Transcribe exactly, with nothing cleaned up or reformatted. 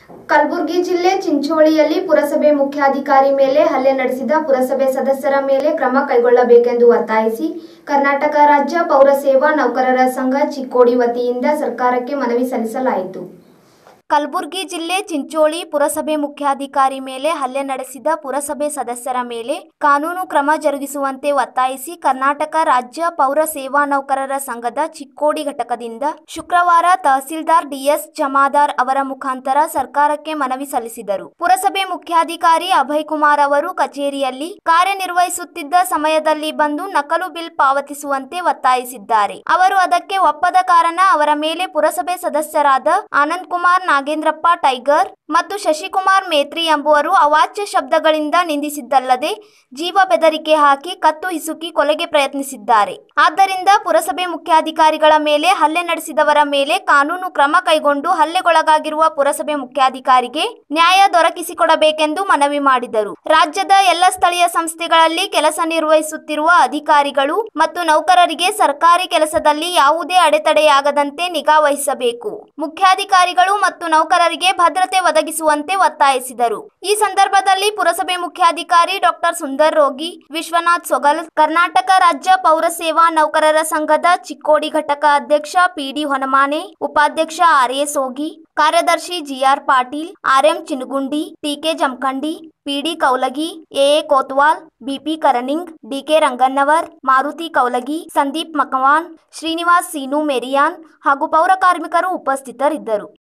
ಕಲಬುರಗಿ ಜಿಲ್ಲೆ ಚಿಂಚೋಳಿಯಲ್ಲಿ ಪುರಸಭೆ ಮುಖ್ಯಾಧಿಕಾರಿ ಮೇಲೆ ಹಲ್ಲೆ ನಡೆಸಿದ ಪುರಸಭೆ ಸದಸ್ಯರ ಮೇಲೆ ಕ್ರಮ ಕೈಗೊಳ್ಳಬೇಕೆಂದು ಒತ್ತಾಯಿಸಿ ಕರ್ನಾಟಕ ರಾಜ್ಯ ಪೌರ ಸೇವಾ ನೌಕರರ ಸಂಘ ಚಿಕ್ಕೋಡಿ ವತಿಯಿಂದ ಸರ್ಕಾರಕ್ಕೆ ಮನವಿ ಸಲ್ಲಿಸಲಾಯಿತು. ಕಲಬುರಗಿ ಜಿಲ್ಲೆ ಚಿಂಚೋಳಿ ಪುರಸಭೆ ಮುಖ್ಯಾಧಿಕಾರಿ ಮೇಲೆ ಹಲ್ಲೆ ನಡೆಸಿದ ಪುರಸಭೆ ಸದಸ್ಯರ ಮೇಲೆ ಕಾನೂನು ಕ್ರಮ ಜರುಗಿಸುವಂತೆ ಒತ್ತಾಯಿಸಿ ಕರ್ನಾಟಕ ರಾಜ್ಯ ಪೌರ ಸೇವಾ ನೌಕರರ ಸಂಘದ ಚಿಕ್ಕೋಡಿ ಘಟಕದಿಂದ ಶುಕ್ರವಾರ ತಹಸೀಲ್ದಾರ್ ಡಿಎಸ್ ಜಮಾದಾರ್ ಅವರ ಮುಖಾಂತರ ಸರ್ಕಾರಕ್ಕೆ ಮನವಿ ಸಲ್ಲಿಸಿದರು. ಪುರಸಭೆ ಮುಖ್ಯಾಧಿಕಾರಿ ಅಭಯ್ ಕುಮಾರ್ ಅವರು ಕಚೇರಿಯಲ್ಲಿ ಕಾರ್ಯನಿರ್ವಹಿಸುತ್ತಿದ್ದ ಸಮಯದಲ್ಲಿ ಬಂದು ನಕಲು ಬಿಲ್ ಪಾವತಿಸುವಂತೆ ಒತ್ತಾಯಿಸಿದ್ದಾರೆ. ಅವರು ಅದಕ್ಕೆ ಒಪ್ಪದ ಕಾರಣ ಅವರ ಮೇಲೆ ಪುರಸಭೆ ಸದಸ್ಯರಾದ ಆನಂದ್ ಕುಮಾರ್ ನಾಗೇಂದ್ರಪ್ಪ ಟೈಗರ್ ಮತ್ತು ಶಶಿಕುಮಾರ್ ಮೇತ್ರಿ ಎಂಬುವರು ಅವಾಚ್ಯ ಶಬ್ದಗಳಿಂದ ನಿಂದಿಸಿದ್ದಲ್ಲದೆ ಜೀವ ಬೆದರಿಕೆ ಹಾಕಿ ಕತ್ತು ಹಿಸುಕಿ ಕೊಲೆಗೆ ಪ್ರಯತ್ನಿಸಿದ್ದಾರೆ. ಆದ್ದರಿಂದ ಪುರಸಭೆ ಮುಖ್ಯಾಧಿಕಾರಿಗಳ ಮೇಲೆ ಹಲ್ಲೆ ನಡೆಸಿದವರ ಮೇಲೆ ಕಾನೂನು ಕ್ರಮ ಕೈಗೊಂಡು ಹಲ್ಲೆಗೊಳಗಾಗಿರುವ ಪುರಸಭೆ ಮುಖ್ಯಾಧಿಕಾರಿಗೆ ನ್ಯಾಯ ದೊರಕಿಸಿಕೊಡಬೇಕೆಂದು ಮನವಿ ಮಾಡಿದರು. ರಾಜ್ಯದ ಎಲ್ಲ ಸ್ಥಳೀಯ ಸಂಸ್ಥೆಗಳಲ್ಲಿ ಕೆಲಸ ನಿರ್ವಹಿಸುತ್ತಿರುವ ಅಧಿಕಾರಿಗಳು ಮತ್ತು ನೌಕರರಿಗೆ ಸರ್ಕಾರಿ ಕೆಲಸದಲ್ಲಿ ಯಾವುದೇ ಅಡೆತಡೆಯಾಗದಂತೆ ನಿಗಾ ವಹಿಸಬೇಕು. ಮುಖ್ಯಾಧಿಕಾರಿಗಳು ಮತ್ತು ನೌಕರರಿಗೆ ಭದ್ರತೆ ಒದಗಿಸುವಂತೆ ಒತ್ತಾಯಿಸಿದರು. ಈ ಸಂದರ್ಭದಲ್ಲಿ ಪುರಸಭೆ ಮುಖ್ಯಾಧಿಕಾರಿ ಡಾಕ್ಟರ್ ಸುಂದರ್ ರೋಗಿ, ವಿಶ್ವನಾಥ್ ಸೊಗಲ್, ಕರ್ನಾಟಕ ರಾಜ್ಯ ಪೌರ ಸೇವಾ ನೌಕರರ ಸಂಘದ ಚಿಕ್ಕೋಡಿ ಘಟಕ ಅಧ್ಯಕ್ಷ ಪಿಡಿ ಹೊನಮಾನೆ, ಉಪಾಧ್ಯಕ್ಷ ಆರ್ ಎ ಸೋಗಿ, ಕಾರ್ಯದರ್ಶಿ GR Patil, RM Chinagundi, TK Jamkhandi, PD Kaulagi, AA Kotwal, BP Karaning, DK Ranganavar, Maruti Kaulagi, Sandeep Makwan, Srinivas Seenu Marian ಹಾಗೂ ಪೌರ ಕಾರ್ಮಿಕರು ಉಪಸ್ಥಿತರಿದ್ದರು.